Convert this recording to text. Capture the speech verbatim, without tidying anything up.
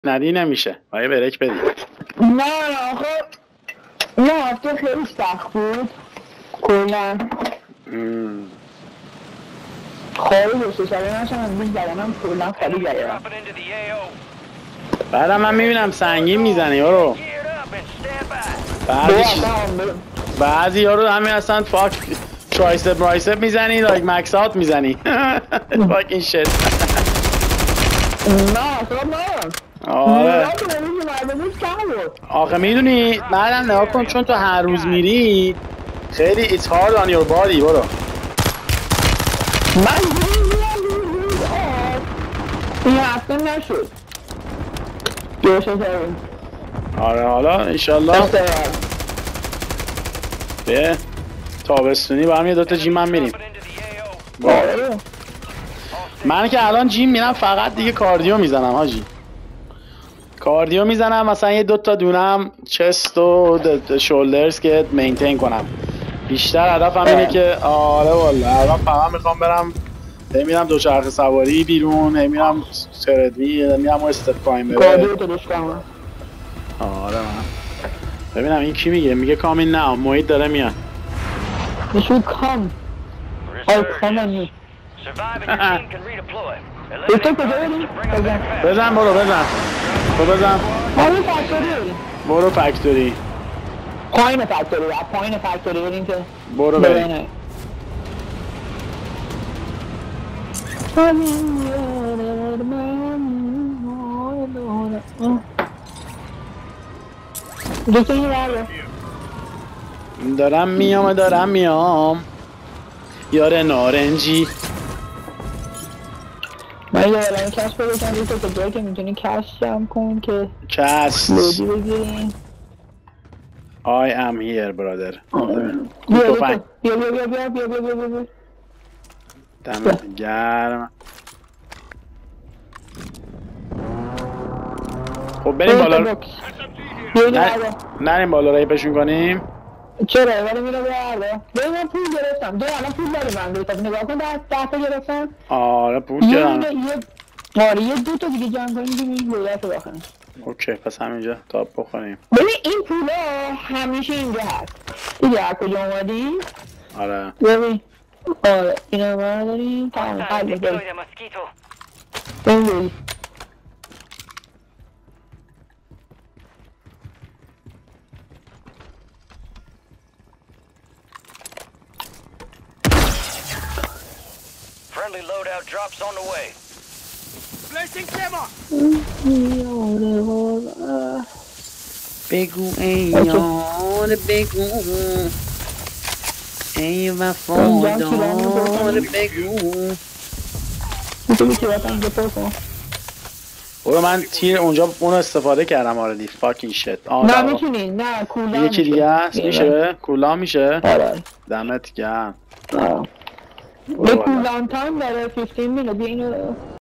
ندی نمیشه باید بریک بدی. نه آخه نه هفته خیلی سخت بود کلا خیلی دوسته شبیه نشم از بیش زبانم کلا خیلی گرم. بعدم من میبینم سنگین میزنی یارو بعضی چیز بعضی یارو همین اصلا فاک ترایسپ مرایسپ میزنی لایک مکس آوت میزنی فاکین شت. نه اصلا نه آره آخه میدونی بعدم نگاه کن چون تو هر روز میری خیلی it's hard on your body برو. من این هفته نشد آره حالا انشالله به تابستونی با هم یه دوتا جیم هم میریم. من که الان جیم میرم فقط دیگه کاردیو میزنم حاجی. کاردیو میزنم مثلا یه دوتا دونم چست و شولدرز که مینتین کنم. بیشتر هدفم اینه که آره والا الان فقط میخوام برم میرم دوچرخه سواری بیرون میرم تردوی میرم و استپ کلایم کاردیو تو دوست کنم. آره من ببینم این کی میگه میگه کامین نه محیط داره میاد. نشون کام آی کامن بزن برو بزن تو بزن برو فکتوری برو فکتوری پایین فکتوری پایین فکتوری بریم که برو بریم. دارم میام دارم میام یاره نارنجی. من یه الان کش بگم دیگه که جایی که میتونی کش جمع کن که کش لودی بگیریم. I am here brother. بیا بیا بیا بیا بیا بیا بیا بیا بیا دمت گرم. خب بریم بالا نریم بالا ریپشون کنیم. چرا ولی میره برده ببین من پول گرفتم دو الان پول داری من گرفتم نگاه کن ده تا گرفتم. آره پول گرفتم آره یه دو تا دیگه جمع کنیم دیگه بودت بخوریم. اوکی پس همینجا تاپ بخوریم. ببین این پولا همیشه اینجا هست دیگه از کجا اومدی؟ آره ببین آره اینا ما داریم تمام قلب داریم ببین Friendly loadout drops on the way. Placing camera. بگو ای یار بگو ای وفادار بگو. برو من تیر اونجا اونو استفاده کردم آردی فاکین شت. نه میتونی نه کولام یکی دیگه هست میشه کولام میشه. آره دمت گرم. به کولام تایم داره پنجاه میلیون بیا اینو